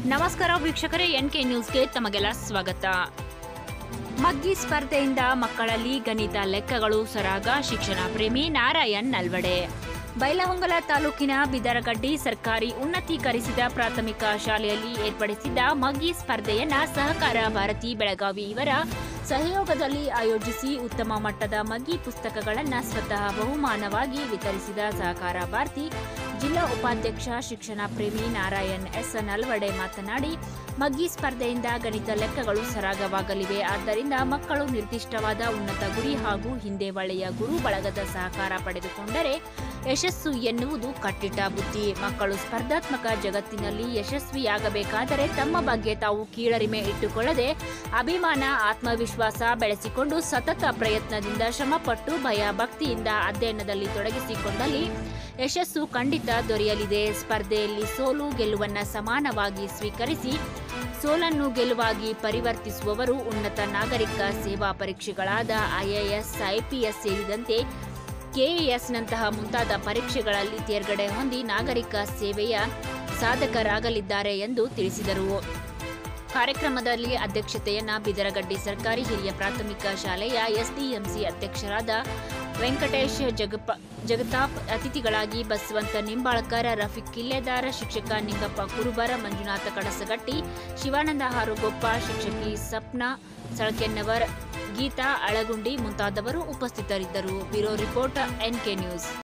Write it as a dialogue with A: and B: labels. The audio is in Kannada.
A: ನಮಸ್ಕಾರ ವೀಕ್ಷಕರೇ, ಎನ್ಕೆ ನ್ಯೂಸ್ಗೆ ತಮಗೆಲ್ಲ ಸ್ವಾಗತ. ಮಗ್ಗಿ ಸ್ಪರ್ಧೆಯಿಂದ ಮಕ್ಕಳಲ್ಲಿ ಗಣಿತ ಲೆಕ್ಕಗಳು ಸರಾಗ, ಶಿಕ್ಷಣ ಪ್ರೇಮಿ ನಾರಾಯಣ್ ನಲ್ವಡೆ. ಬೈಲಹೊಂಗಲ ತಾಲೂಕಿನ ಬಿದರಗಡ್ಡಿ ಸರ್ಕಾರಿ ಉನ್ನತೀಕರಿಸಿದ ಪ್ರಾಥಮಿಕ ಶಾಲೆಯಲ್ಲಿ ಏರ್ಪಡಿಸಿದ್ದ ಮಗ್ಗಿ ಸ್ಪರ್ಧೆಯನ್ನ ಸಹಕಾರ ಭಾರತಿ ಬೆಳಗಾವಿ ಇವರ ಸಹಯೋಗದಲ್ಲಿ ಆಯೋಜಿಸಿ ಉತ್ತಮ ಮಟ್ಟದ ಮಗ್ಗಿ ಪುಸ್ತಕಗಳನ್ನು ಸ್ವತಃ ಬಹುಮಾನವಾಗಿ ವಿತರಿಸಿದ ಸಹಕಾರ ಭಾರತಿ ಜಿಲ್ಲಾ ಉಪಾಧ್ಯಕ್ಷ ಶಿಕ್ಷಣ ಪ್ರೇಮಿ ನಾರಾಯಣ್ ಎಸ್ ನಲ್ವಡೆ ಮಾತನಾಡಿ, ಮಗ್ಗಿ ಸ್ಪರ್ಧೆಯಿಂದ ಗಣಿತ ಲೆಕ್ಕಗಳು ಸರಾಗವಾಗಲಿವೆ. ಆದ್ದರಿಂದ ಮಕ್ಕಳು ನಿರ್ದಿಷ್ಟವಾದ ಉನ್ನತ ಗುರಿ ಹಾಗೂ ಹಿಂದೆ ಒಳ್ಳೆಯ ಗುರು ಬಳಗದ ಸಹಕಾರ ಪಡೆದುಕೊಂಡರೆ ಯಶಸ್ಸು ಎನ್ನುವುದು ಕಟ್ಟಿಟ್ಟ ಬುದ್ಧಿ. ಮಕ್ಕಳು ಸ್ಪರ್ಧಾತ್ಮಕ ಜಗತ್ತಿನಲ್ಲಿ ಯಶಸ್ವಿಯಾಗಬೇಕಾದರೆ ತಮ್ಮ ಬಗ್ಗೆ ತಾವು ಕೀಳರಿಮೆ ಇಟ್ಟುಕೊಳ್ಳದೆ ಅಭಿಮಾನ, ಆತ್ಮವಿಶ್ವಾಸ ಬೆಳೆಸಿಕೊಂಡು ಸತತ ಪ್ರಯತ್ನದಿಂದ ಶ್ರಮಪಟ್ಟು ಭಯ ಭಕ್ತಿಯಿಂದ ಅಧ್ಯಯನದಲ್ಲಿ ತೊಡಗಿಸಿಕೊಂಡಲ್ಲಿ ಯಶಸ್ಸು ಖಂಡಿತ ದೊರೆಯಲಿದೆ. ಸ್ಪರ್ಧೆಯಲ್ಲಿ ಸೋಲು ಗೆಲುವನ್ನು ಸಮಾನವಾಗಿ ಸ್ವೀಕರಿಸಿ ಸೋಲನ್ನು ಗೆಲುವಾಗಿ ಪರಿವರ್ತಿಸುವವರು ಉನ್ನತ ನಾಗರಿಕ ಸೇವಾ ಪರೀಕ್ಷೆಗಳಾದ IAS, IPS ಸೇರಿದಂತೆ KAS-ನಂತಹ ಮುಂತಾದ ಪರೀಕ್ಷೆಗಳಲ್ಲಿ ತೇರ್ಗಡೆ ಹೊಂದಿ ನಾಗರಿಕ ಸೇವೆಯ ಸಾಧಕರಾಗಲಿದ್ದಾರೆ ಎಂದು ತಿಳಿಸಿದರು. ಕಾರ್ಯಕ್ರಮದಲ್ಲಿ ಅಧ್ಯಕ್ಷತೆಯನ್ನ ಬಿದರಗಡ್ಡಿ ಸರ್ಕಾರಿ ಹಿರಿಯ ಪ್ರಾಥಮಿಕ ಶಾಲೆಯ SDMC ಅಧ್ಯಕ್ಷರಾದ ವೆಂಕಟೇಶ್ ಜಗತಾಪ್, ಅತಿಥಿಗಳಾಗಿ ಬಸವಂತ ನಿಂಬಾಳ್ಕರ್, ರಫೀಕ್ ಕಿಲ್ಲೆದಾರ್, ಶಿಕ್ಷಕ ನಿಂಗಪ್ಪ ಕುರುಬರ, ಮಂಜುನಾಥ ಕಡಸಗಟ್ಟಿ, ಶಿವಾನಂದ ಹಾರುಗೊಪ್ಪ, ಶಿಕ್ಷಕಿ ಸಪ್ನಾ ಸಳಕೆನ್ನವರ್, ಗೀತಾ ಅಳಗುಂಡಿ ಮುಂತಾದವರು ಉಪಸ್ಥಿತರಿದ್ದರು. Bureau report, NK news.